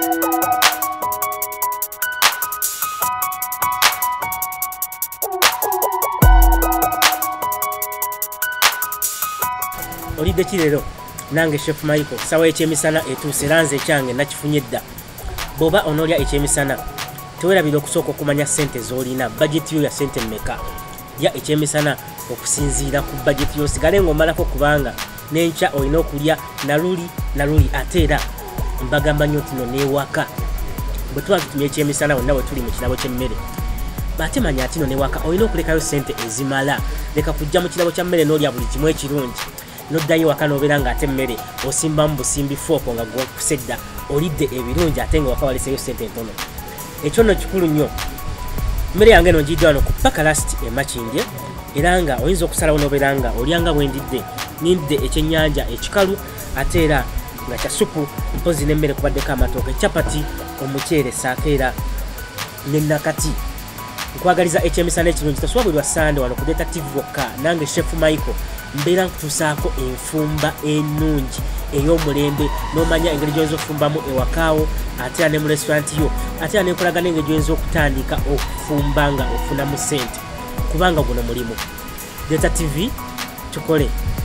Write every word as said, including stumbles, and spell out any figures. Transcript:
Olidde kirero nange Chef Michael sawa ekyemisana etuuse lanze ekyange nakifunye dda. Boba onolya ekyemisana tewerabira okusooka okumanya ssente z'olina, budget yo ya ssente mmeka. Ya ekyemisana okusinziira ku budget yo sigale ng'omalako kubanga n'enkya olina okulya naluli naluli ate era mbagamba nnyo nti no n'ewaka bwe tuba tutumya ekyemisana wonna bwe tuli mu kirabo ky'emmere ate manya ati no n'ewaka olina okulekayo ssente ezimala. Leka kujja mu kirabo kya mmere n'olya buli kimu ekirungi noddayo waka n'obeera ng'ate emmere osimbamu busimbi fooko nga gwokusedda olidde ebirungi ate nga waka waleseyo ssente entono. Ekyo nno kikulu nnyo. Mmere yange eno ngiddwa wano ku Pakalasiti e Makindye era nga oyinza okusalawo n'obeera nga olyanga bwendidde nindidde ekyennyanja ekikalu ate era nga kya supu mpozi n'emmere kubaddeko amatooke capati omuceere saako era ne nakati. Nkwagaliza ekyemisana ekirungi tosobola buli lwa Sande wano ku Data T V wokka nange Chef Michael mbeera nkutuusaako enfumba ennungi ey'omulembe n'omanya engeri gy'oyinza okufumbamu ewakaawo ate era ne mu restaurant yo ate era n'enkolaga n'engeri gy'oyinza okutandika okufumba nga ofunamu ssente kubanga guno mulimu. Data T V tukole.